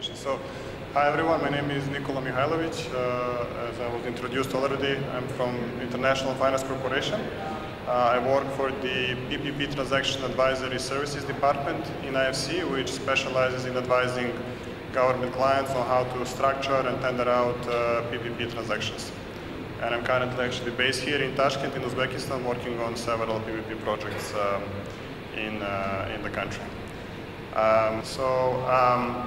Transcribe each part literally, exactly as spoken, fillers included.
presentation. So, hi everyone, my name is Nikola Mihajlovic. Uh, as I was introduced already, I'm from International Finance Corporation. Uh, I work for the P P P Transaction Advisory Services Department in I F C, which specializes in advising government clients on how to structure and tender out uh, P P P transactions. And I'm currently actually based here in Tashkent in Uzbekistan, working on several P P P projects um, in, uh, in the country. Um, so, um,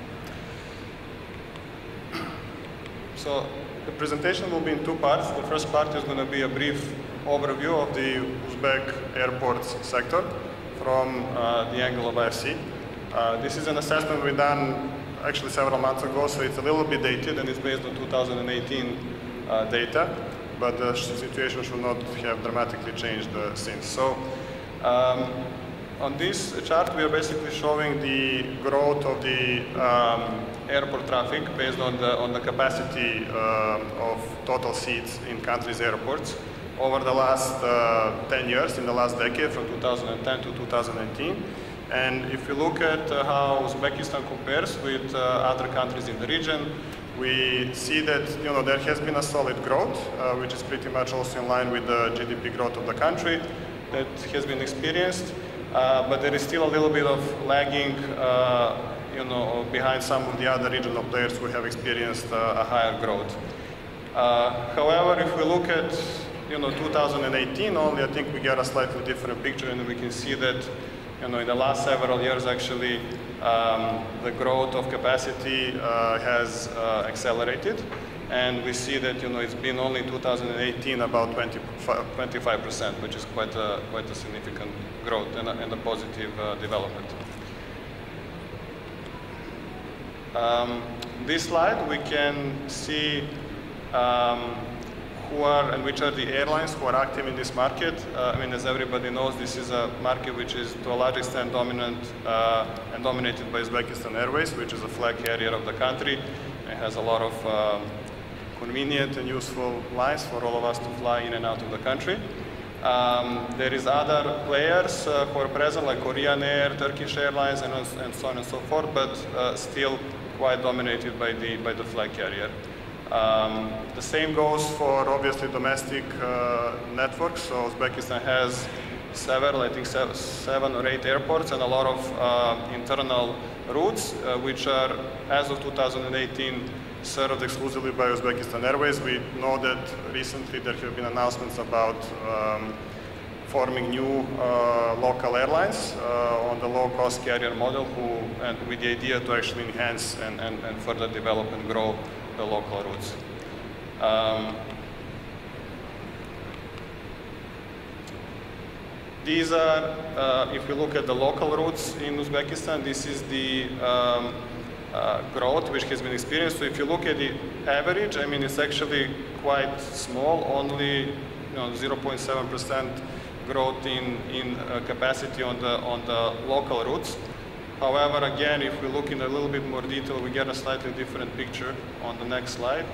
so the presentation will be in two parts. The first part is going to be a brief overview of the Uzbek airports sector from uh, the angle of I F C. Uh, this is an assessment we done actually several months ago, so it's a little bit dated and it's based on two thousand eighteen uh, data, but the situation should not have dramatically changed uh, since. So, um, on this chart, we are basically showing the growth of the um, airport traffic based on the on the capacity uh, of total seats in countries' airports over the last uh, ten years, in the last decade, from two thousand ten to two thousand eighteen. And if you look at uh, how Uzbekistan compares with uh, other countries in the region, we see that you know there has been a solid growth, uh, which is pretty much also in line with the G D P growth of the country that has been experienced. Uh, but there is still a little bit of lagging, uh, you know, behind some of the other regional players who have experienced uh, a higher growth. Uh, however, if we look at, you know, two thousand eighteen only, I think we get a slightly different picture, and we can see that, you know, in the last several years, actually, um, the growth of capacity uh, has uh, accelerated. And we see that, you know, it's been only in two thousand eighteen about twenty-five percent, which is quite a, quite a significant growth and a, and a positive uh, development. Um, this slide, we can see um, who are and which are the airlines who are active in this market. Uh, I mean, as everybody knows, this is a market which is to a large extent dominant uh, and dominated by Uzbekistan Airways, which is a flag carrier of the country. It has a lot of um, convenient and useful lines for all of us to fly in and out of the country. Um, there is other players uh, who are present, like Korean Air, Turkish Airlines, and, and so on and so forth, but uh, still quite dominated by the, by the flag carrier. Um, the same goes for obviously domestic uh, networks. So Uzbekistan has several, I think seven, seven or eight airports and a lot of uh, internal routes, uh, which are, as of two thousand eighteen, served exclusively by Uzbekistan Airways. We know that recently there have been announcements about um, forming new uh, local airlines uh, on the low-cost carrier model, who, and with the idea to actually enhance and, and, and further develop and grow the local routes. Um, these are, uh, if we look at the local routes in Uzbekistan, this is the um, Uh, growth which has been experienced. So if you look at the average, I mean, it's actually quite small, only you know zero point seven percent growth in in uh, capacity on the on the local routes. However, again, if we look in a little bit more detail, we get a slightly different picture on the next slide,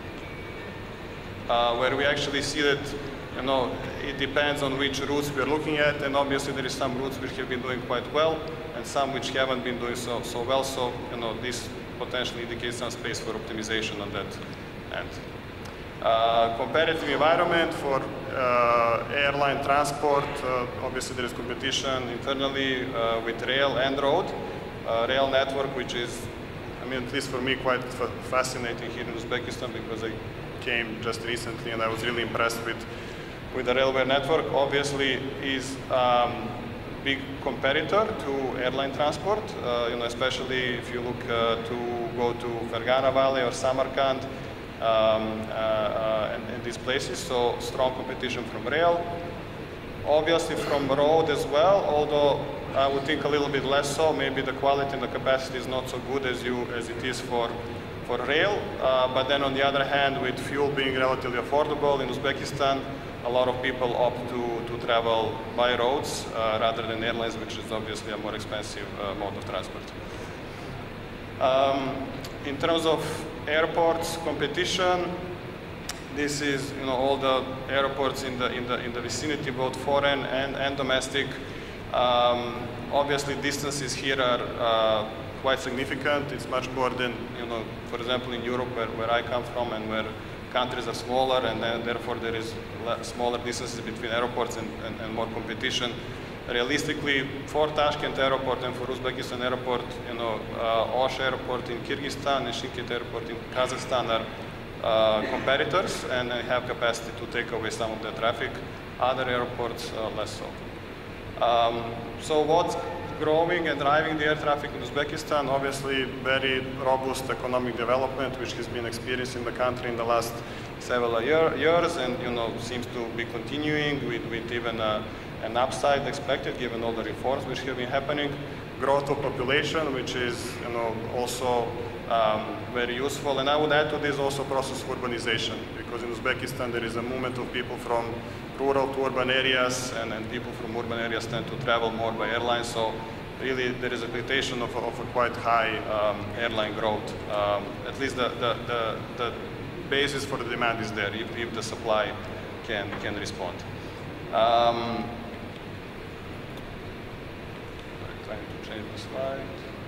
uh, where we actually see that you know it depends on which routes we are looking at, and obviously there is some routes which have been doing quite well, and some which haven't been doing so, so well, so you know, this potentially indicates some space for optimization on that end. Uh, competitive environment for uh, airline transport, uh, obviously there is competition internally uh, with rail and road. Uh, rail network, which is, I mean, at least for me, quite fascinating here in Uzbekistan, because I came just recently and I was really impressed with, with the railway network. Obviously is um, big competitor to airline transport, uh, you know, especially if you look uh, to go to Fergana Valley or Samarkand um, uh, uh, and, and these places. So strong competition from rail. Obviously from road as well, although I would think a little bit less so. Maybe the quality and the capacity is not so good as you as it is for for rail. Uh, but then on the other hand, with fuel being relatively affordable in Uzbekistan, a lot of people opt to, to travel by roads uh, rather than airlines, which is obviously a more expensive uh, mode of transport. Um, in terms of airports competition, this is you know all the airports in the in the in the vicinity, both foreign and and domestic. Um, obviously, distances here are uh, quite significant. It's much more than, you know, for example, in Europe, where, where I come from, and where countries are smaller, and then therefore there is smaller distances between airports and, and, and more competition. Realistically, for Tashkent Airport and for Uzbekistan Airport, you know, uh, Osh Airport in Kyrgyzstan and Shimkit Airport in Kazakhstan are uh, competitors, and they have capacity to take away some of the traffic. Other airports, uh, less so. Um, so what's growing and driving the air traffic in Uzbekistan? Obviously, very robust economic development, which has been experienced in the country in the last several year, years, and you know seems to be continuing with, with even a, an upside expected, given all the reforms which have been happening. Growth of population, which is you know also um, very useful, and I would add to this also process of urbanization, because in Uzbekistan there is a movement of people from rural to urban areas, and, and people from urban areas tend to travel more by airlines. So really there is expectation of, of a quite high um, airline growth. Um, at least the, the, the, the basis for the demand is there, if, if the supply can, can respond. Um, I'm trying to change the slide.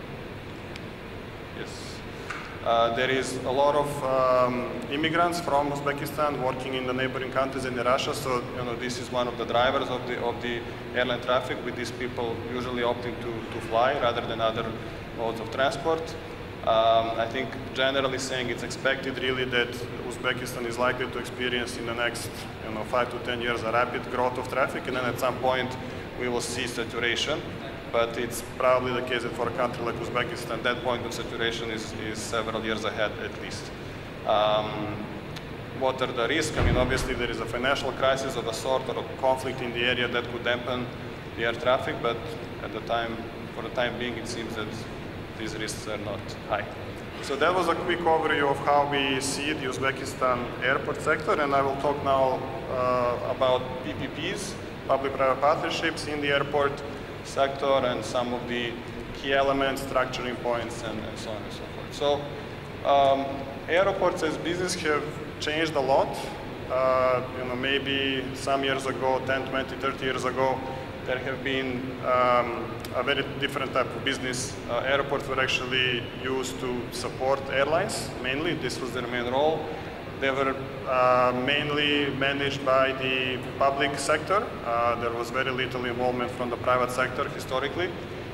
Yes. Uh, there is a lot of um, immigrants from Uzbekistan working in the neighboring countries in Russia, so you know this is one of the drivers of the of the airline traffic, with these people usually opting to to fly rather than other modes of transport. Um, I think generally saying it's expected really that Uzbekistan is likely to experience in the next you know five to ten years a rapid growth of traffic, and then at some point we will see saturation. But it's probably the case that for a country like Uzbekistan, that point of saturation is, is several years ahead at least. Um, what are the risks? I mean, obviously there is a financial crisis of a sort, or a conflict in the area that could dampen the air traffic, but at the time, for the time being, it seems that these risks are not high. So that was a quick overview of how we see the Uzbekistan airport sector, and I will talk now uh, about P P Ps, public-private partnerships in the airport sector, and some of the key elements, structuring points, and, and so on and so forth. So um, airports as business have changed a lot. Uh, you know, maybe some years ago, ten, twenty, thirty years ago, there have been um, a very different type of business. Uh, airports were actually used to support airlines, mainly. This was their main role. They were uh, mainly managed by the public sector. Uh, there was very little involvement from the private sector historically.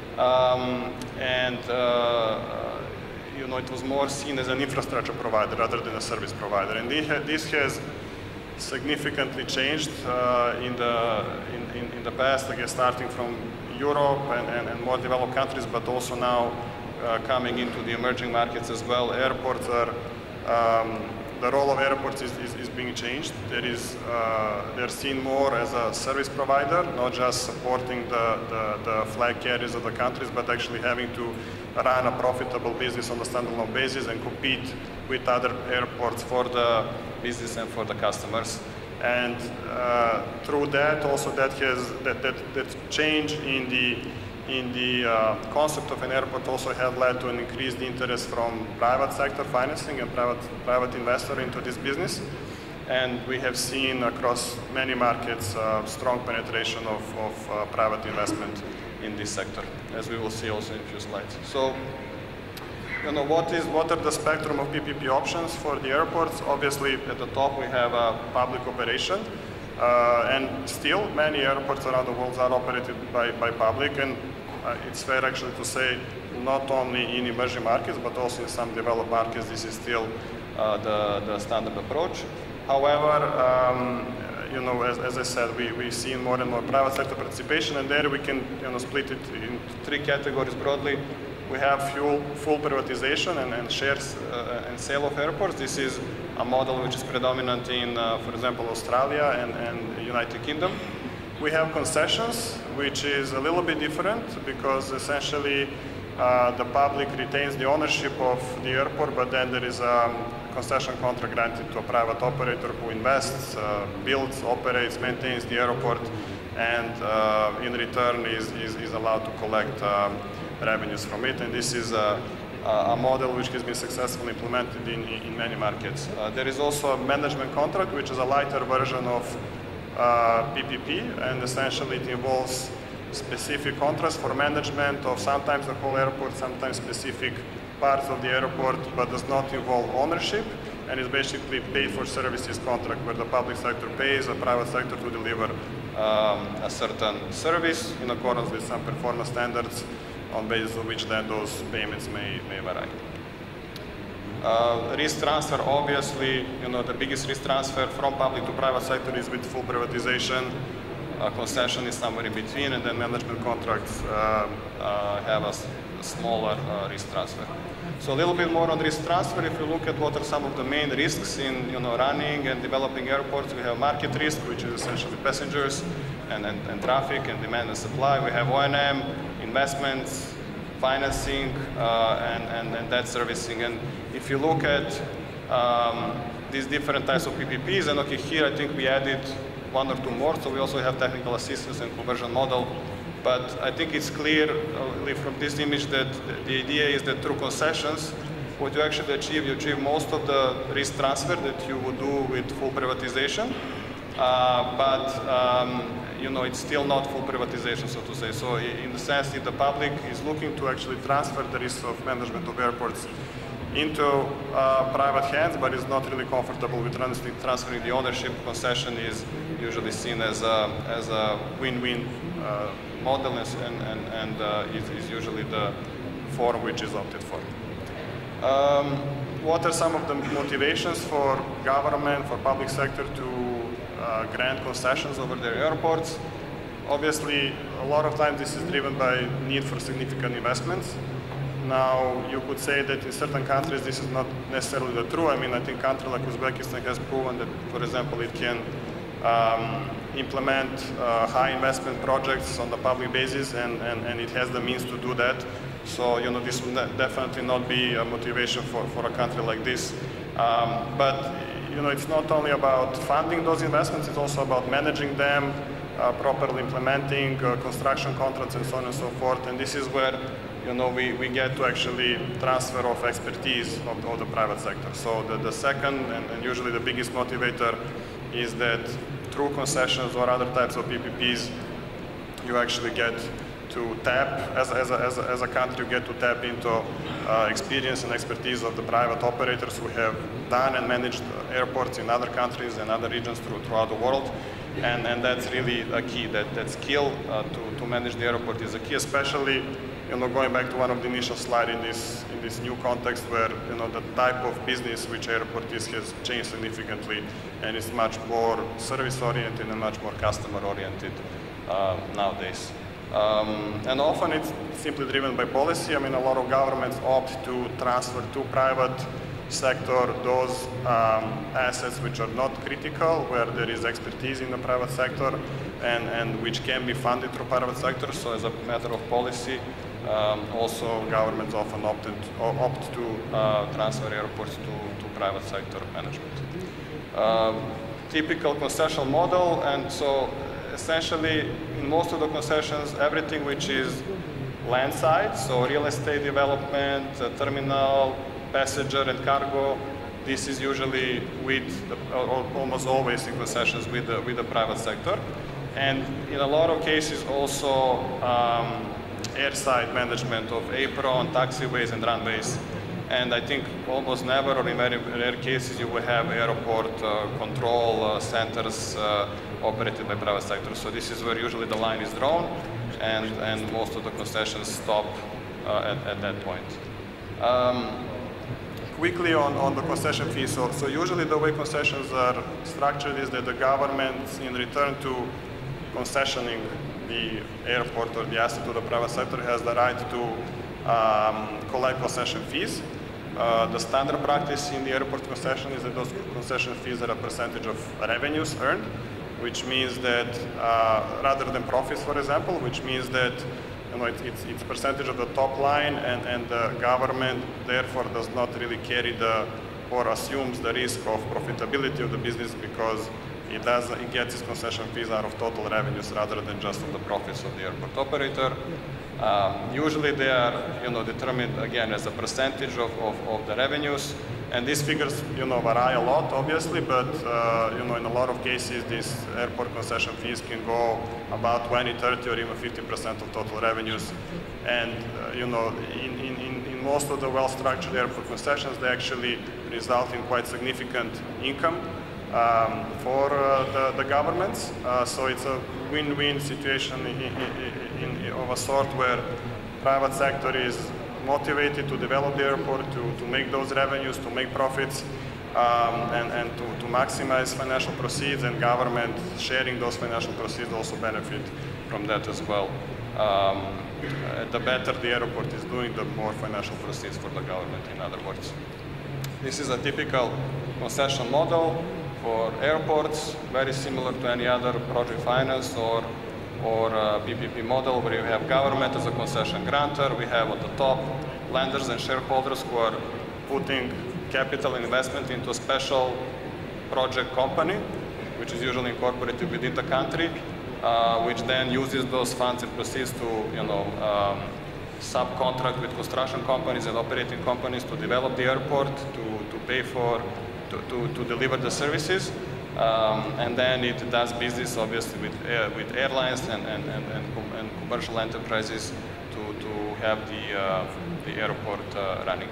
Um, and uh, you know, it was more seen as an infrastructure provider rather than a service provider. And this has significantly changed uh, in, the, in, in, in the past, I guess, starting from Europe and, and, and more developed countries, but also now uh, coming into the emerging markets as well. Airports are um, The role of airports is, is, is being changed. There is, uh, they're seen more as a service provider, not just supporting the, the, the flag carriers of the countries, but actually having to run a profitable business on a standalone basis and compete with other airports for the business and for the customers. And uh, through that, also that has that, that, that change in the in the uh, concept of an airport also have led to an increased interest from private sector financing and private, private investor into this business. And we have seen across many markets uh, strong penetration of, of uh, private investment in this sector, as we will see also in a few slides. So, you know, what is what are the spectrum of P P P options for the airports? Obviously, at the top we have a public operation. Uh, and still, many airports around the world are operated by, by public, and uh, it's fair actually to say not only in emerging markets, but also in some developed markets, this is still uh, the, the standard approach. However, um, you know, as, as I said, we, we've seen more and more private sector participation, and there we can you know, split it in three categories broadly. We have full, full privatization and, and shares uh, and sale of airports. This is a model which is predominant in, uh, for example, Australia and, and the United Kingdom. We have concessions, which is a little bit different because essentially uh, the public retains the ownership of the airport, but then there is a concession contract granted to a private operator who invests, uh, builds, operates, maintains the airport, and uh, in return is, is, is allowed to collect um, revenues from it, and this is a, a model which has been successfully implemented in, in many markets. Uh, there is also a management contract, which is a lighter version of uh, P P P, and essentially it involves specific contracts for management of sometimes the whole airport, sometimes specific parts of the airport, but does not involve ownership, and is basically paid for services contract where the public sector pays the private sector to deliver um, a certain service in accordance with some performance standards on basis of which then those payments may, may vary. Uh, risk transfer, obviously, you know, the biggest risk transfer from public to private sector is with full privatization. Uh, concession is somewhere in between, and then management contracts uh, uh, have a, a smaller uh, risk transfer. So a little bit more on risk transfer. If you look at what are some of the main risks in, you know, running and developing airports, we have market risk, which is essentially passengers and, and, and traffic and demand and supply. We have O and M, investments, financing, uh, and, and, and debt servicing. And if you look at um, these different types of P P Ps, and okay, here I think we added one or two more, so we also have technical assistance and conversion model. But I think it's clear uh, from this image that the idea is that through concessions, what you actually achieve, you achieve most of the risk transfer that you would do with full privatization. Uh, but um, you know, it's still not full privatization, so to say. So in the sense, if the public is looking to actually transfer the risk of management of airports into uh, private hands, but is not really comfortable with transferring the ownership, concession is usually seen as a, as a win-win uh, model, and, and, and uh, is, is usually the form which is opted for. Um, what are some of the motivations for government, for public sector to uh, grant concessions over their airports? Obviously, a lot of times this is driven by need for significant investments. Now, you could say that in certain countries this is not necessarily the true. I mean, I think a country like Uzbekistan has proven that, for example, it can um, implement uh, high investment projects on the public basis, and, and, and it has the means to do that. So, you know, this would definitely not be a motivation for, for a country like this. Um, but, you know, it's not only about funding those investments, it's also about managing them, uh, properly implementing uh, construction contracts and so on and so forth. And this is where, you know, we, we get to actually transfer of expertise of, of the private sector. So the, the second and, and usually the biggest motivator is that through concessions or other types of P P Ps, you actually get to tap, as, as, a, as, a, as a country, you get to tap into uh, experience and expertise of the private operators who have done and managed airports in other countries and other regions through, throughout the world. And, and that's really a key, that, that skill uh, to, to manage the airport is a key, especially, you know, going back to one of the initial slides in this, in this new context where, you know, the type of business which airport is has changed significantly, and is much more service-oriented and much more customer-oriented uh, nowadays. Um, and often it's simply driven by policy. I mean, a lot of governments opt to transfer to private sector those um, assets which are not critical, where there is expertise in the private sector, and, and which can be funded through private sector. So as a matter of policy, um, also governments often opted, opt to uh, transfer airports to, to private sector management. Um, typical concession model, and so essentially in most of the concessions, everything which is landside, so real estate development, uh, terminal, passenger and cargo, this is usually with, the, or almost always in concessions with the, with the private sector. And in a lot of cases also um, airside management of apron, taxiways and runways. And I think almost never, or in very rare cases, you will have airport uh, control uh, centers uh, operated by private sector. So this is where usually the line is drawn, and, and most of the concessions stop uh, at, at that point. Um, quickly on, on the concession fees. So, so usually the way concessions are structured is that the government, in return to concessioning the airport or the asset to the private sector, has the right to um, collect concession fees. Uh, the standard practice in the airport concession is that those concession fees are a percentage of revenues earned, which means that uh, rather than profits, for example, which means that, you know, it, it's, it's percentage of the top line, and, and the government therefore does not really carry the, or assumes the risk of profitability of the business, because it does, it gets its concession fees out of total revenues rather than just of the profits of the airport operator. Um, usually they are, you know, determined again as a percentage of, of, of the revenues, and these figures, you know, vary a lot, obviously, but uh, you know, in a lot of cases, these airport concession fees can go about twenty, thirty, or even fifty percent of total revenues. And uh, you know, in, in, in most of the well-structured airport concessions, they actually result in quite significant income um, for uh, the, the governments. Uh, so it's a win-win situation in, in, in, of a sort where private sector is motivated to develop the airport, to, to make those revenues, to make profits, um, and, and to, to maximize financial proceeds, and government sharing those financial proceeds also benefit from that as well. Um, the better the airport is doing, the more financial proceeds for the government, in other words. This is a typical concession model for airports, very similar to any other project finance or or uh, P P P model, where you have government as a concession grantor. We have at the top lenders and shareholders who are putting capital investment into a special project company, which is usually incorporated within the country, uh, which then uses those funds and proceeds to, you know, um, subcontract with construction companies and operating companies to develop the airport, to, to pay for, to, to, to deliver the services. Um, and then it does business, obviously, with, uh, with airlines and, and, and, and, com and commercial enterprises to, to have the, uh, the airport uh, running.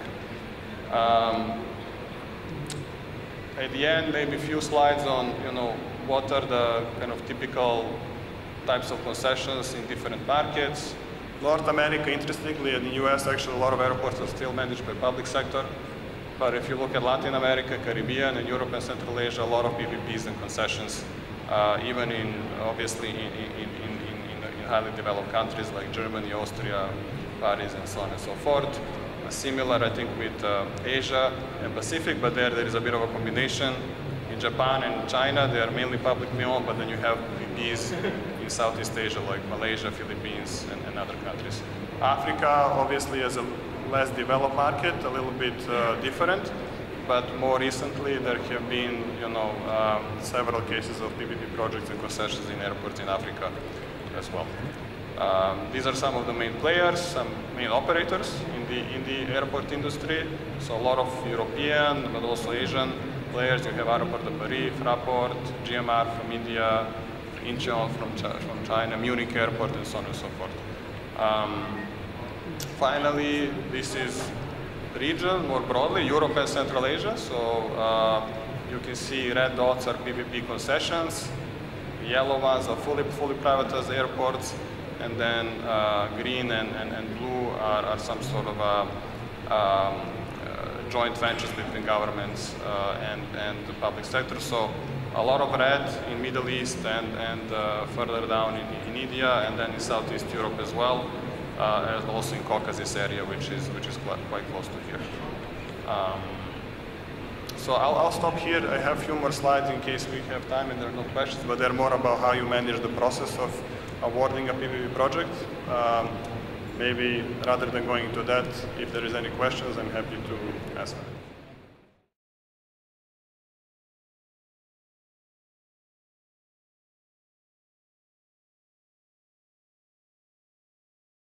Um, at the end, maybe a few slides on, you know, what are the kind of typical types of concessions in different markets. North America, interestingly, and in the U S, actually, a lot of airports are still managed by public sector. But if you look at Latin America, Caribbean, and Europe and Central Asia, a lot of P P Ps and concessions, uh, even in, obviously, in, in, in, in, in highly developed countries like Germany, Austria, Paris, and so on and so forth. Uh, similar, I think, with uh, Asia and Pacific, but there, there is a bit of a combination. In Japan and China, they are mainly publicly owned, but then you have P P Ps in Southeast Asia, like Malaysia, Philippines, and, and other countries. Africa, obviously, as a less developed market, a little bit uh, different, but more recently there have been, you know, um, several cases of P P P projects and concessions in airports in Africa as well. Um, these are some of the main players, some main operators in the in the airport industry. So a lot of European, but also Asian players. You have Aéroport de Paris, Fraport, G M R from India, Incheon from from China, Munich Airport, and so on and so forth. Um, Finally, this is region more broadly, Europe and Central Asia. So uh, you can see red dots are P P P concessions, yellow ones are fully fully privatized airports, and then uh, green and, and, and blue are, are some sort of uh, um, uh, joint ventures between governments uh, and, and the public sector. So a lot of red in Middle East and, and uh, further down in, in India, and then in Southeast Europe as well. Uh, and also in Caucasus area, which is which is quite, quite close to here. Um, so I'll, I'll stop here. I have a few more slides in case we have time and there are no questions, but they're more about how you manage the process of awarding a P P P project. Um, maybe rather than going into that, if there is any questions, I'm happy to answer.